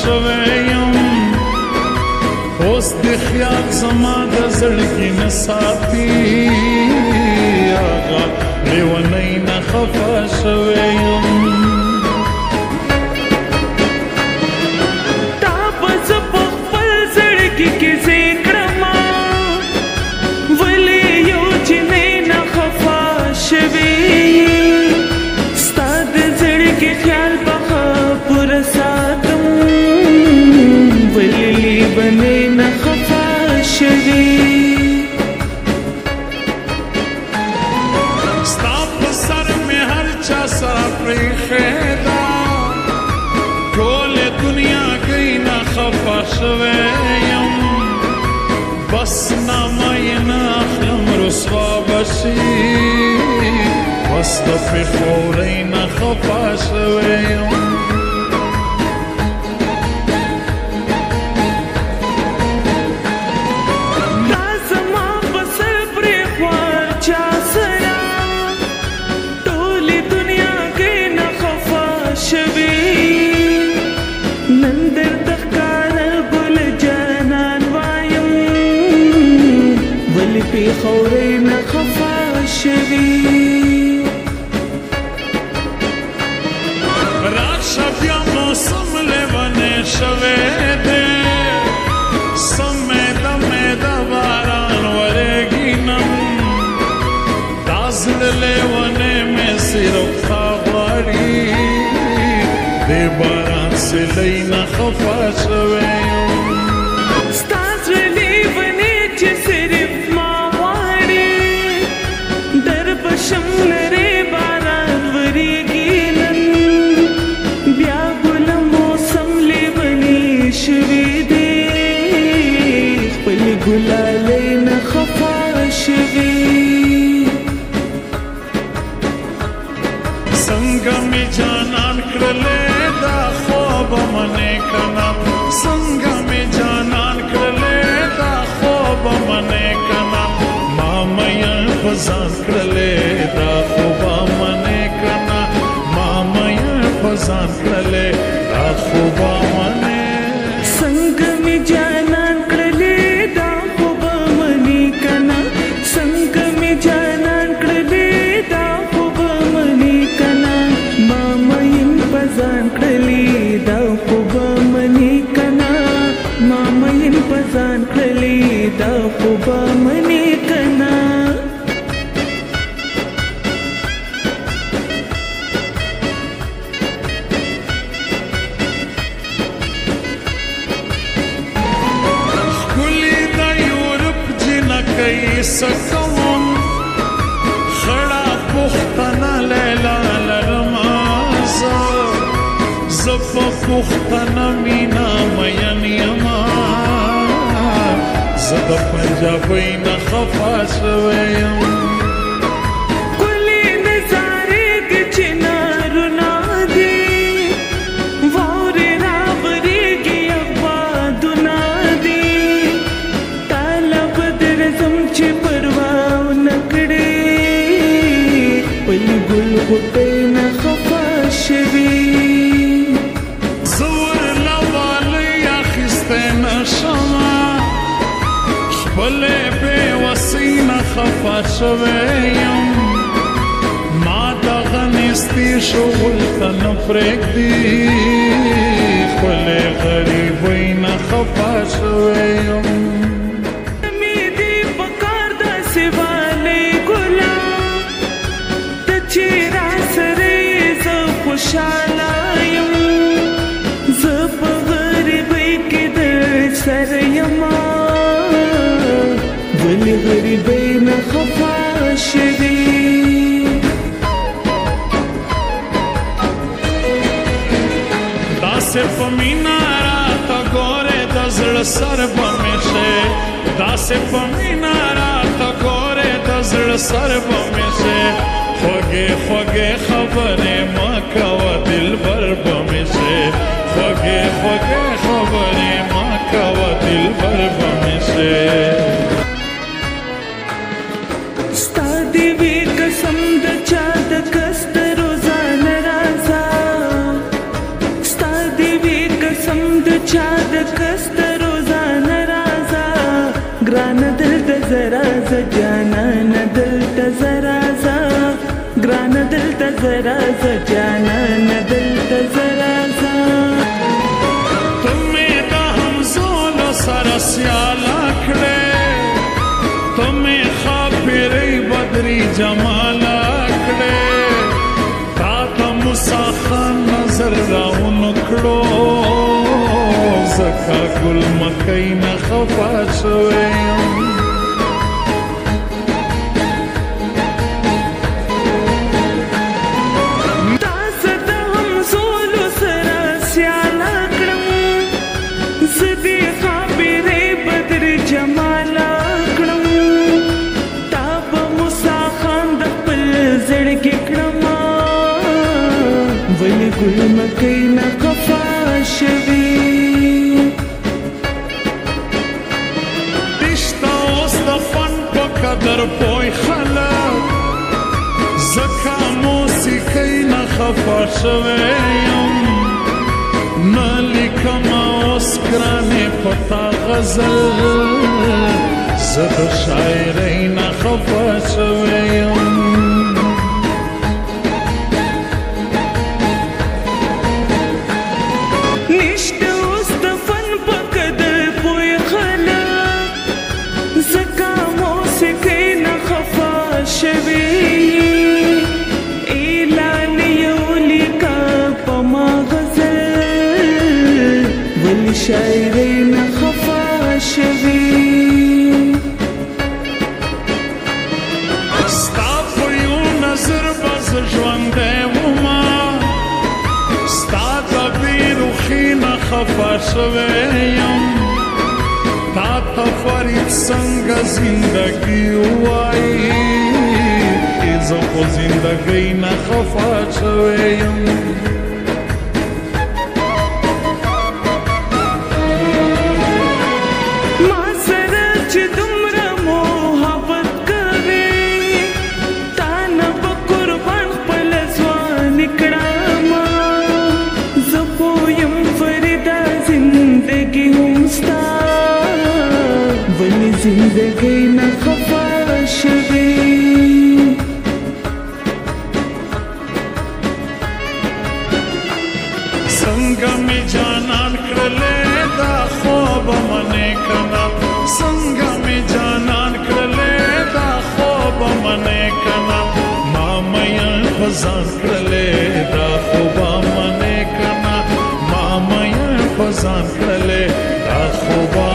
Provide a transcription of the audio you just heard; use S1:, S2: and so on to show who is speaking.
S1: شوی یم اوس د خیال زما د زړګي نه ساتي هغه لیونی نه خفه شوی یم
S2: تا به زه په خپل زړګي کې ځای کړمه ولې یو جینۍ نه خفه شوې ستا د زړګي خیال به ښه پوره ساتم ولې لیونۍ نه خفه شوې
S1: ستا په سر مې هر چا سره پرېښې ده ټولې دنیا کې نه خفه شوی یم بس نامه یې نه اخلم رسوا به شي بس د پېښورۍ نه خفه شوی یم
S2: دا زما په سر پرېښوه چا سره ټولې دنیا کې نه خفه شوې نن درته ښکاره ګل جانان وایم ولې پېښورۍ نه خفه شوې
S1: راشه بیا موسم لیونی شوی دی سمېده مېده باران ورېږي نن دا زړه لیونی مې صرف تا غواړي دې باران سیلۍ نه خفه شوی یم
S2: ستا زړه لیونی چې صرف ما غواړي در به شم لرې باران ورېږي نن بیا ګله موسم لیونی شوي دی خپلې ګلالۍ نه خفه شوي
S1: څنګه مې جانان کړلې دا خوبه منې که نه څنګه مې جانان کړلې دا خوبه منې که نه ما مین په ځان کړلې دا خوبه منې که نه ما مین په ځان کړلې دا خوبه منې
S2: څنګه مې جانان کړلې دا خوبه منې که نه څنګه مې جانان کړلې دا خوبه منې که نه ما مین په ځان کړلې دا خوبه منې که نه ما مین په ځان کړلې دا خوبه منې که نه
S1: څه کوم خړه پوښتنه لیلا لرمه زه په پوښتنه مینا مین یمه زه د پنجابۍ نه خفه شوی یم
S2: ښکلې نظارې دي چنارونه دي واورې راورېږي ابادونه دي تاله به درځم چې پروا ونه کړې خپلې ګل غوټۍ نه خفه شوي
S1: زه ورله والۍ اخیستی نه شمه خپلې بېوسۍ نه خفه شوی یم ما دغه نیستي شغل ته نه پرېږدي خپلې غریبۍ نه خفه شوی یم
S2: مې دې په کار داسې والۍ ګله ته چې راسره یې زه خوشحاله یم زه په غریبۍ کې درسره یمه ولې غریبۍ نه خفه شوي
S1: داسې په مینه راته ګورې د زړه سر به مې شې داسې په مینه راته ګورې د زړه سر به مې شې خوږې خوږې خبرې مه کوه دلبر به مې شې خوږې خوږې خبرې مه کوه دلبر به مې شې
S2: ستا دې وي قسم د چا د کس د روزانه راځه ستا دې وي قسم د زرا ز جانان دلته زرا ز
S1: تمه د همزولو سره سیاله کړې تمه خاپیرې بدري جماله کړې تا ته موسی خان نظر راونه کړو زکه ګل مکۍ نه خفه شوی یم
S2: ګل مکۍ نه خفه شوي
S1: رشته اوس د فن په قدر پوه خلک ځکه موسیقۍ نه خفه شوی یم نه لیکمه اوس ګرانې په تا غزل زه د شاعرۍ نه خفه شوی یم
S2: شاعرۍ نه خفه شوي
S1: ستا په یو نظر به زه ژوندی ومه ستا د بېروخي نه خفه شوی یم تا ته فرید څنګه زندګي ووایي زه خو زندګۍ نه خفه شوی یم
S2: زندګۍ نه خفه شوي
S1: څنګه مې جانان کړلې دا خوب منې کنه څنګه مې جانان کړلې دا خوب منې کنه ما مې فزان کړلې دا خوب منې کنه ما مې فزان کړلې دا خوب